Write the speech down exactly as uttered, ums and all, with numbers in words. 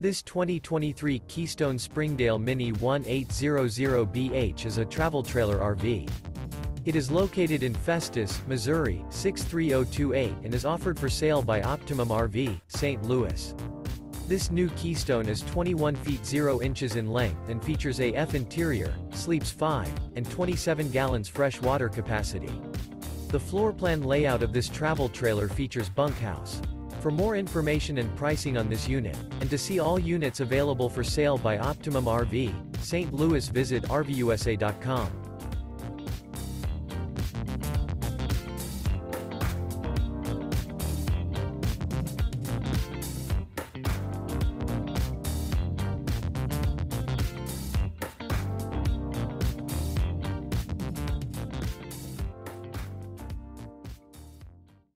This twenty twenty-three Keystone Springdale Mini eighteen hundred B H is a travel trailer R V. It is located in Festus, Missouri, six three zero two eight and is offered for sale by Optimum R V, Saint Louis. This new Keystone is twenty-one feet zero inches in length and features A F interior, sleeps five, and twenty-seven gallons fresh water capacity. The floor plan layout of this travel trailer features bunkhouse. For more information and pricing on this unit, and to see all units available for sale by Optimum R V, Saint Louis, visit R V U S A dot com.